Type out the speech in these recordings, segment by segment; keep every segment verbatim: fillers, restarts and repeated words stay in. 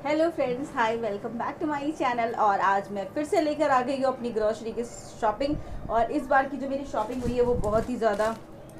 Hello friends, hi, welcome back to my channel. और आज मैं फिर से लेकर आ गई हूँ अपनी ग्रोसरी की शॉपिंग। और इस बार की जो मेरी शॉपिंग हुई है वो बहुत ही ज़्यादा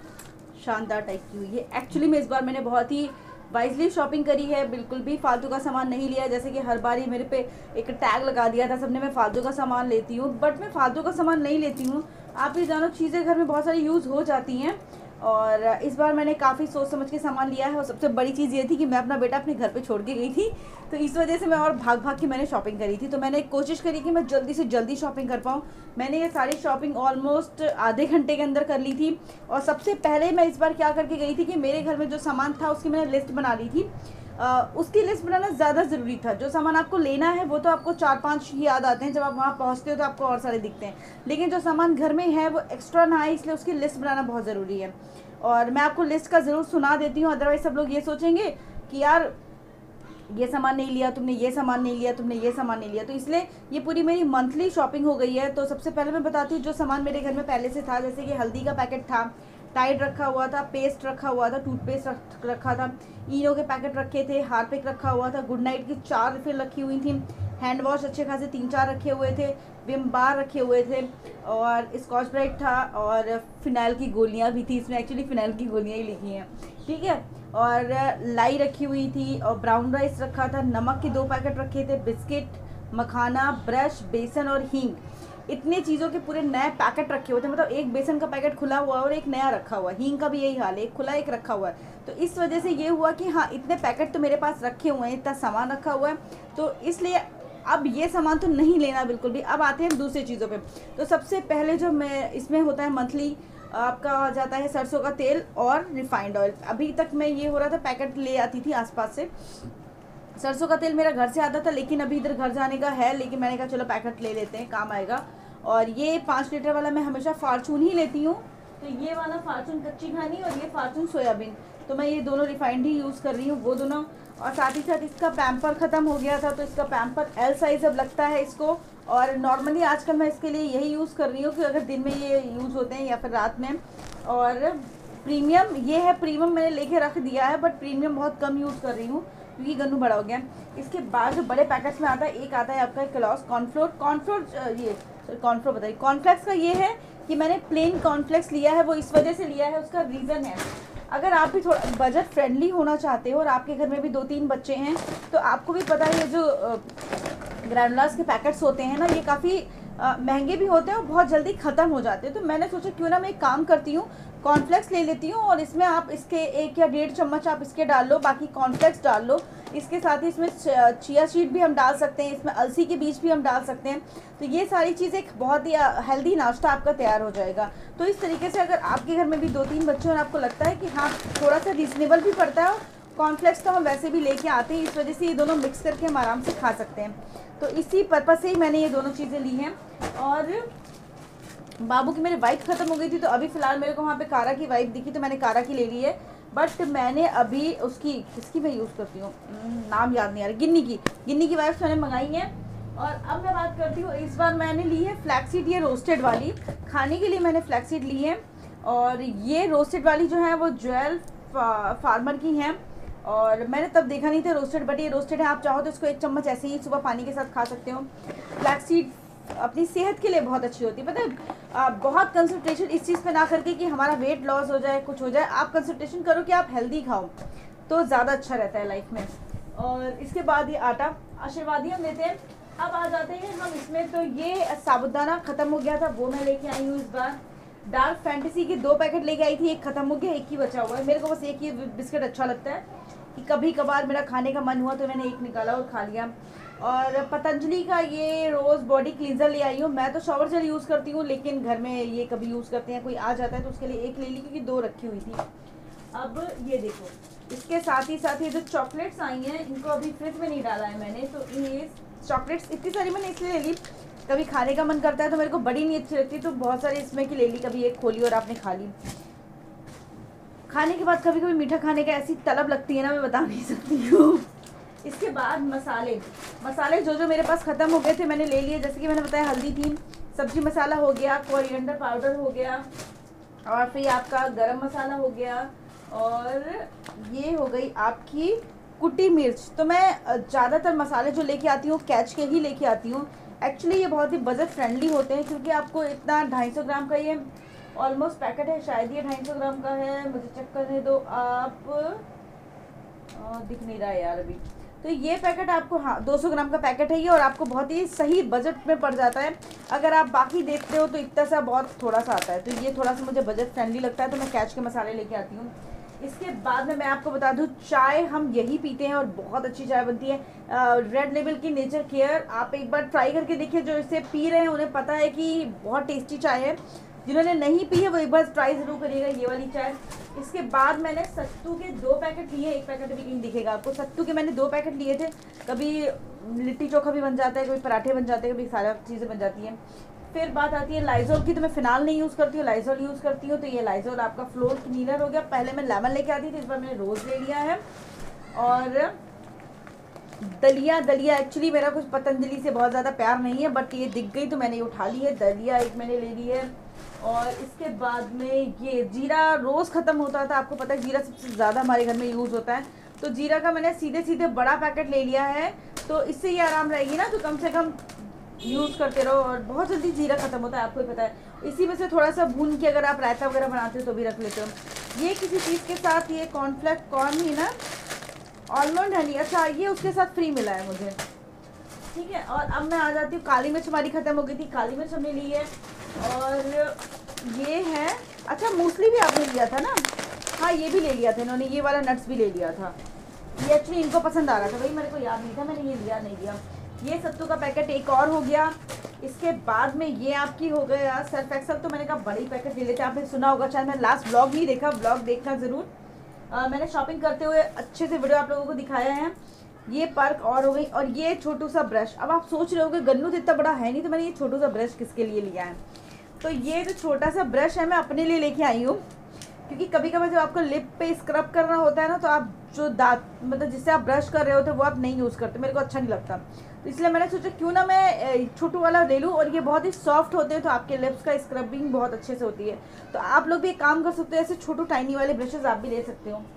शानदार टाइप की हुई है। एक्चुअली में इस बार मैंने बहुत ही वाइजली शॉपिंग करी है, बिल्कुल भी फालतू का सामान नहीं लिया। जैसे कि हर बार ही मेरे पे एक टैग लगा दिया था सबने, मैं फालतू का सामान लेती हूँ। बट मैं फालतू का सामान नहीं लेती हूँ। आप भी जानो, चीज़ें घर में बहुत सारी यूज़ हो जाती हैं। और इस बार मैंने काफ़ी सोच समझ के सामान लिया है। और सबसे बड़ी चीज़ ये थी कि मैं अपना बेटा अपने घर पे छोड़ के गई थी, तो इस वजह से मैं और भाग भाग के मैंने शॉपिंग करी थी। तो मैंने कोशिश करी कि मैं जल्दी से जल्दी शॉपिंग कर पाऊँ। मैंने ये सारी शॉपिंग ऑलमोस्ट आधे घंटे के अंदर कर ली थी। और सबसे पहले मैं इस बार क्या करके गई थी कि मेरे घर में जो सामान था उसकी मैंने लिस्ट बना ली थी। आ, उसकी लिस्ट बनाना ज़्यादा ज़रूरी था। जो सामान आपको लेना है वो तो आपको चार पांच ही याद आते हैं, जब आप वहाँ पहुँचते हो तो आपको और सारे दिखते हैं। लेकिन जो सामान घर में है वो एक्स्ट्रा ना आए, इसलिए उसकी लिस्ट बनाना बहुत ज़रूरी है। और मैं आपको लिस्ट का ज़रूर सुना देती हूँ, अदरवाइज सब लोग ये सोचेंगे कि यार ये सामान नहीं लिया तुमने, ये सामान नहीं लिया तुमने, ये सामान नहीं लिया। तो इसलिए ये पूरी मेरी मंथली शॉपिंग हो गई है। तो सबसे पहले मैं बताती हूँ जो सामान मेरे घर में पहले से था। जैसे कि हल्दी का पैकेट था, टाइड रखा हुआ था, पेस्ट रखा हुआ था, टूथपेस्ट रख, रखा था, इनो के पैकेट रखे थे, हार्पिक रखा हुआ था, गुड नाइट की चार रिफिल रखी हुई थी, हैंड वॉश अच्छे खासे तीन चार रखे हुए थे, विम बार रखे हुए थे, और स्कॉच ब्राइट था, और फिनाइल की गोलियां भी थी। इसमें एक्चुअली फिनाइल की गोलियां ही लिखी हैं, ठीक है। और लाई रखी हुई थी, और ब्राउन राइस रखा था, नमक के दो पैकेट रखे थे, बिस्किट, मखाना, ब्रश, बेसन और हींग। इतने चीज़ों के पूरे नए पैकेट रखे हुए थे। मतलब एक बेसन का पैकेट खुला हुआ और एक नया रखा हुआ। हींग का भी यही हाल है, एक खुला एक रखा हुआ है। तो इस वजह से ये हुआ कि हाँ, इतने पैकेट तो मेरे पास रखे हुए हैं, इतना सामान रखा हुआ है, तो इसलिए अब ये सामान तो नहीं लेना बिल्कुल भी। अब आते हैं दूसरी चीज़ों पे। तो सबसे पहले जो मैं इसमें होता है मंथली, आपका आ जाता है सरसों का तेल और रिफाइंड ऑयल। अभी तक मैं ये हो रहा था पैकेट ले आती थी आसपास से। सरसों का तेल मेरा घर से आता था, लेकिन अभी इधर घर जाने का है, लेकिन मैंने कहा चलो पैकेट ले लेते हैं, काम आएगा। और ये पाँच लीटर वाला मैं हमेशा फार्चून ही लेती हूँ। तो ये वाला फार्चून कच्ची घानी और ये फार्चून सोयाबीन, तो मैं ये दोनों रिफाइंड ही यूज़ कर रही हूँ, वो दोनों। और साथ ही साथ इसका पैम्पर ख़त्म हो गया था, तो इसका पैम्पर एल साइज अब लगता है इसको। और नॉर्मली आजकल मैं इसके लिए यही यूज़ कर रही हूँ कि अगर दिन में ये यूज़ होते हैं या फिर रात में। और प्रीमियम ये है, प्रीमियम मैंने लेके रख दिया है, बट प्रीमियम बहुत कम यूज़ कर रही हूँ क्योंकि गन्नू बड़ा हो गया। इसके बाद जो बड़े पैकेट्स में आता है, एक आता है आपका क्लॉस कॉर्नफ्लोर कॉर्नफ्लोर ये कॉर्नफ्लोर बताइए कॉर्नफ्लेक्स का। ये है कि मैंने प्लेन कॉर्नफ्लेक्स लिया है, वो इस वजह से लिया है, उसका रीज़न है, अगर आप भी थोड़ा बजट फ्रेंडली होना चाहते हो और आपके घर में भी दो तीन बच्चे हैं, तो आपको भी पता है ये जो ग्रैनुलास के पैकेट्स होते हैं ना, ये काफ़ी महंगे भी होते हैं और बहुत जल्दी ख़त्म हो जाते हैं। तो मैंने सोचा क्यों ना मैं एक काम करती हूँ, कॉर्नफ्लेक्स ले लेती हूँ, और इसमें आप इसके एक या डेढ़ चम्मच आप इसके डाल लो, बाकी कॉर्नफ्लेक्स डाल लो। इसके साथ ही इसमें चिया सीड भी हम डाल सकते हैं, इसमें अलसी के बीज भी हम डाल सकते हैं। तो ये सारी चीज़ें एक बहुत ही हेल्दी नाश्ता आपका तैयार हो जाएगा। तो इस तरीके से अगर आपके घर में भी दो तीन बच्चे और आपको लगता है कि हाँ थोड़ा सा रीज़नेबल भी पड़ता है, कॉर्नफ्लेक्स तो हम वैसे भी लेके आते हैं, इस वजह से ये दोनों मिक्स करके हम आराम से खा सकते हैं। तो इसी पर्पज़ से ही मैंने ये दोनों चीज़ें ली हैं। और बाबू की मेरी वाइफ ख़त्म हो गई थी, तो अभी फ़िलहाल मेरे को वहाँ पे कारा की वाइफ दिखी, तो मैंने कारा की ले ली है। बट मैंने अभी उसकी किसकी मैं यूज़ करती हूँ, नाम याद नहीं आ रहा, गिन्नी की गिन्नी की वाइफ मैंने मंगाई है। और अब मैं बात करती हूँ, इस बार मैंने ली है फ्लैक्सीड, ये रोस्टेड वाली खाने के लिए मैंने फ्लैक्सीड ली है। और ये रोस्टेड वाली जो है वो ज्वेल फार्मर की हैं, और मैंने तब देखा नहीं था रोस्टेड, बट ये रोस्टेड है। आप चाहो तो इसको एक चम्मच ऐसे ही सुबह पानी के साथ खा सकते हो। फ्लैक्सीड अपनी सेहत के लिए बहुत अच्छी होती है, पता है। बहुत कंसंट्रेशन इस चीज़ पे ना करके कि हमारा वेट लॉस हो जाए, कुछ हो जाए, आप कंसंट्रेशन करो कि आप हेल्दी खाओ, तो ज़्यादा अच्छा रहता है लाइफ में। और इसके बाद ये आटा आशीर्वादी हम लेते हैं। अब आ जाते हैं हम इसमें, तो ये साबुदाना ख़त्म हो गया था, वो मैं लेके आई हूँ इस बार। डार्क फैंटेसी के दो पैकेट लेके आई थी, एक ख़त्म हो गया, एक ही बचा हुआ है। मेरे को बस एक ही बिस्किट अच्छा लगता है कि कभी कभार मेरा खाने का मन हुआ तो मैंने एक निकाला और खा लिया। और पतंजलि का ये रोज़ बॉडी क्लींजर ले आई हूँ। मैं तो शॉवर जेल यूज़ करती हूँ, लेकिन घर में ये कभी यूज़ करते हैं, कोई आ जाता है तो उसके लिए एक ले ली, क्योंकि दो रखी हुई थी। अब ये देखो, इसके साथ ही साथ ये जो चॉकलेट्स आई हैं, इनको अभी फ्रिज में नहीं डाला है मैंने, तो ये चॉकलेट्स इतनी सारी मैंने इसलिए ले ली, कभी खाने का मन करता है तो मेरे को बड़ी नहीं अच्छी लगती, तो बहुत सारी इसमें की ले ली, कभी एक खोली और आपने खा ली। खाने के बाद कभी कभी मीठा खाने का ऐसी तलब लगती है ना, मैं बता नहीं सकती हूँ। इसके बाद मसाले मसाले जो जो मेरे पास ख़त्म हो गए थे मैंने ले लिए। जैसे कि मैंने बताया, हल्दी थी, सब्जी मसाला हो गया, कोरिएंडर पाउडर हो गया, और फिर आपका गरम मसाला हो गया, और ये हो गई आपकी कुटी मिर्च। तो मैं ज़्यादातर मसाले जो लेके आती हूँ कैच के ही लेके आती हूँ। एक्चुअली ये बहुत ही बजट फ्रेंडली होते हैं, क्योंकि आपको इतना ढाई सौ ग्राम का ये ऑलमोस्ट पैकेट है, शायद ये ढाई सौ ग्राम का है, मुझे चेक करने दो आप। आ, दिख नहीं रहा है यार अभी। तो ये पैकेट आपको, हाँ दो सौ ग्राम का पैकेट है ये, और आपको बहुत ही सही बजट में पड़ जाता है। अगर आप बाकी देखते हो तो इतना सा बहुत थोड़ा सा आता है, तो ये थोड़ा सा मुझे बजट फ्रेंडली लगता है, तो मैं कैच के मसाले लेके आती हूँ। इसके बाद में मैं आपको बता दूं, चाय हम यही पीते हैं और बहुत अच्छी चाय बनती है। रेड लेबल की नेचर केयर, आप एक बार ट्राई करके देखिए। जो इसे पी रहे हैं उन्हें पता है कि बहुत टेस्टी चाय है, जिन्होंने नहीं पी है वो एक बार ट्राई ज़रूर करिएगा ये वाली चाय। इसके बाद मैंने सत्तू के दो पैकेट लिए, एक पैकेट भी कहीं दिखेगा आपको। सत्तू के मैंने दो पैकेट लिए थे, कभी लिट्टी चोखा भी बन जाता है, कभी पराठे बन जाते हैं, कभी सारा चीज़ें बन जाती हैं। फिर बात आती है लाइजोल की, तो मैं फिनाल नहीं यूज़ करती हूँ, लाइजोल यूज़ करती हूँ। तो ये लाइजोल आपका फ्लोर क्लीनर हो गया। पहले मैं लेमन लेके आती थी, इस बार मैंने रोज़ ले लिया है। और दलिया, दलिया एक्चुअली मेरा कुछ पतंजलि से बहुत ज़्यादा प्यार नहीं है, बट ये दिख गई तो मैंने ये उठा ली है। दलिया एक मैंने ले ली है। और इसके बाद में ये जीरा रोज़ ख़त्म होता था, आपको पता है जीरा सबसे ज़्यादा हमारे घर में यूज़ होता है, तो जीरा का मैंने सीधे सीधे बड़ा पैकेट ले लिया है। तो इससे ये आराम रहेगी ना, तो कम से कम यूज़ करते रहो। और बहुत जल्दी जीरा ख़त्म होता है, आपको ही पता है। इसी में से थोड़ा सा भून के अगर आप रायता वगैरह बनाते हो तो भी रख लेते हो। ये किसी चीज़ के साथ, ये कॉर्नफ्लेक्स कॉर्न ही ना, आलमंड हनी, अच्छा ये उसके साथ फ्री मिला है मुझे, ठीक है। और अब मैं आ जाती हूँ, काली मिर्च हमारी ख़त्म हो गई थी, काली मिर्च हमने ली है। और ये है, अच्छा मूसली भी आपने लिया था ना, हाँ ये भी ले लिया था इन्होंने, ये वाला नट्स भी ले लिया था। ये एक्चुअली इनको पसंद आ रहा था, भाई मेरे को याद नहीं था मैंने ये लिया नहीं लिया। ये सत्तू का पैकेट एक और हो गया। इसके बाद में ये आपकी हो गया सर्फ एक्सल, तो मैंने कहा बड़ी पैकेट ले लेते हैं। आपने सुना होगा, चाहे मैं लास्ट ब्लॉग नहीं देखा, ब्लॉग देखना ज़रूर। आ, मैंने शॉपिंग करते हुए अच्छे से वीडियो आप लोगों को दिखाया है। ये पर्क और हो गई। और ये छोटू सा ब्रश, अब आप सोच रहे हो कि गन्नू तो इतना बड़ा है नहीं, तो मैंने ये छोटू सा ब्रश किसके लिए लिया है। तो ये जो छोटा सा ब्रश है मैं अपने लिए लेके आई हूँ, क्योंकि कभी कभी जब आपको लिप पे स्क्रब करना होता है ना, तो आप जो दांत मतलब जिससे आप ब्रश कर रहे होते वो आप नहीं यूज़ करते, मेरे को अच्छा नहीं लगता। तो इसलिए मैंने सोचा क्यों ना मैं छोटू वाला ले लूँ। और ये बहुत ही सॉफ्ट होते हैं, तो आपके लिप्स का स्क्रबिंग बहुत अच्छे से होती है। तो आप लोग भी एक काम कर सकते हो, ऐसे छोटू टाइनी वाले ब्रशेज आप भी ले सकते हो।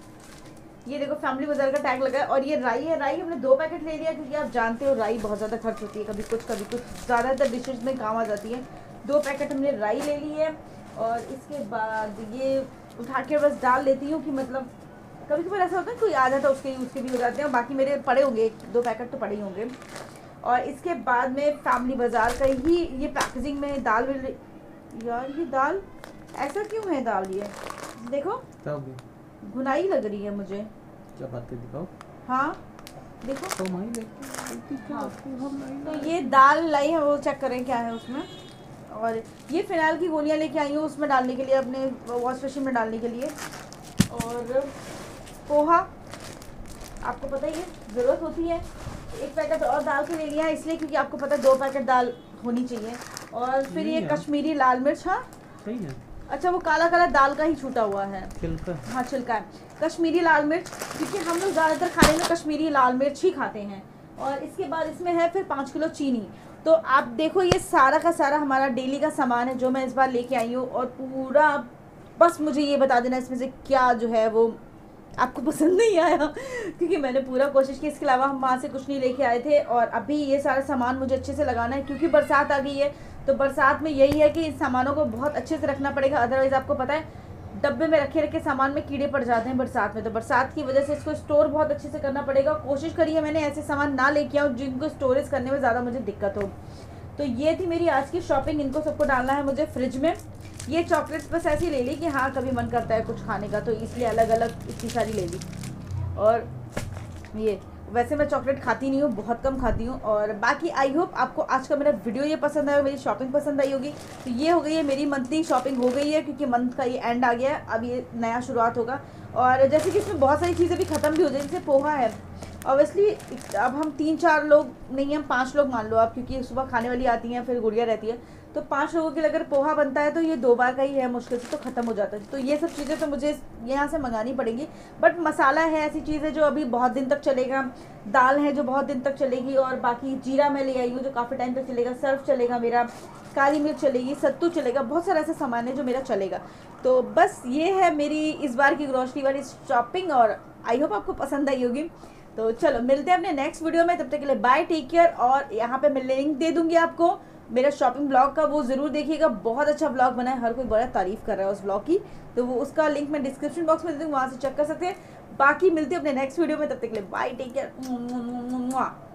ये देखो फैमिली बाजार का टैग लगा है। और ये राई है, राई हमने दो पैकेट ले लिया, क्योंकि आप जानते हो राई बहुत ज़्यादा खर्च होती है, कभी कुछ कभी कुछ, ज़्यादातर डिशेज में काम आ जाती है। दो पैकेट हमने राई ले ली है। और इसके बाद ये उठा के बस डाल लेती हूँ, कि मतलब कभी कभी ऐसा होता है कोई आ जाता है उसके उसके भी हो जाते हैं, और बाकी मेरे पड़े होंगे, दो पैकेट तो पड़े ही होंगे। और इसके बाद में फैमिली बाजार का ही ये पैकेजिंग में दाल मिल, यार ये दाल ऐसा क्यों है, दाल ये देखो भुनाई लग रही है मुझे, क्या बात है दिखाओ। हाँ देखो तो क्या हाँ। तो ये दाल लाई है, वो चेक करें क्या है उसमें। और ये फिनाइल की गोलियां लेके आई हूँ उसमें डालने के लिए, अपने वॉश मशीन में डालने के लिए। और पोहा आपको पता ही है ज़रूरत होती है, एक पैकेट और दाल के ले लिया है इसलिए क्योंकि आपको पता है दो पैकेट दाल होनी चाहिए। और फिर ये कश्मीरी लाल मिर्च, हाँ सही है, अच्छा वो काला काला दाल का ही छूटा हुआ है, छिलका, हाँ छिलका है। कश्मीरी लाल मिर्च, क्योंकि हम लोग ज़्यादातर खाने में कश्मीरी लाल मिर्च ही खाते हैं। और इसके बाद इसमें है फिर पाँच किलो चीनी। तो आप देखो ये सारा का सारा हमारा डेली का सामान है जो मैं इस बार लेके आई हूँ। और पूरा बस मुझे ये बता देना इसमें से क्या जो है वो आपको पसंद नहीं आया, क्योंकि मैंने पूरा कोशिश की। इसके अलावा हम वहाँ से कुछ नहीं लेके आए थे। और अभी ये सारा सामान मुझे अच्छे से लगाना है, क्योंकि बरसात आ गई है। तो बरसात में यही है कि इन सामानों को बहुत अच्छे से रखना पड़ेगा, अदरवाइज़ आपको पता है डब्बे में रखे रखे सामान में कीड़े पड़ जाते हैं बरसात में। तो बरसात की वजह से इसको स्टोर बहुत अच्छे से करना पड़ेगा। कोशिश करी है मैंने ऐसे सामान ना लेके आऊँ जिनको स्टोरेज करने में ज़्यादा मुझे दिक्कत हो। तो ये थी मेरी आज की शॉपिंग। इनको सबको डालना है मुझे फ्रिज में। ये चॉकलेट्स बस ऐसी ले ली कि हाँ कभी मन करता है कुछ खाने का, तो इसलिए अलग अलग इतनी सारी ले ली। और ये वैसे मैं चॉकलेट खाती नहीं हूँ, बहुत कम खाती हूँ। और बाकी आई होप आपको आज का मेरा वीडियो ये पसंद आया, मेरी शॉपिंग पसंद आई होगी। तो ये हो गई है मेरी मंथली शॉपिंग हो गई है, क्योंकि मंथ का ये एंड आ गया है, अब ये नया शुरुआत होगा। और जैसे कि इसमें बहुत सारी चीज़ें भी ख़त्म भी हो जाए, जैसे पोहा है ऑब्वियसली अब हम तीन चार लोग नहीं, हम पाँच लोग मान लो आप, क्योंकि सुबह खाने वाली आती हैं फिर गुड़िया रहती है, तो पाँच लोगों के लिए अगर पोहा बनता है तो ये दो बार का ही है, मुश्किल से तो ख़त्म हो जाता है। तो ये सब चीज़ें तो मुझे यहाँ से मंगानी पड़ेंगी। बट मसाला है ऐसी चीज़ है जो अभी बहुत दिन तक चलेगा, दाल है जो बहुत दिन तक चलेगी, और बाकी जीरा मैं ले आई हूँ जो काफ़ी टाइम तक चलेगा, सर्फ चलेगा मेरा, काली मिर्च चलेगी, सत्तू चलेगा, बहुत सारा ऐसा सामान है जो मेरा चलेगा। तो बस ये है मेरी इस बार की ग्रॉसरी वाली शॉपिंग, और आई होप आपको पसंद आई होगी। तो चलो मिलते हैं अपने नेक्स्ट वीडियो में, तब तक के लिए बाय, टेक केयर। और यहाँ पे मैं लिंक दे दूंगी आपको मेरा शॉपिंग ब्लॉग का, वो ज़रूर देखिएगा, बहुत अच्छा ब्लॉग बना है, हर कोई बड़ा तारीफ़ कर रहा है उस ब्लॉग की। तो वो उसका लिंक मैं डिस्क्रिप्शन बॉक्स में दे दूँगी, वहाँ से चेक कर सकते हैं। बाकी मिलते हैं अपने नेक्स्ट वीडियो में, तब तक के लिए बाय, टेक केयर।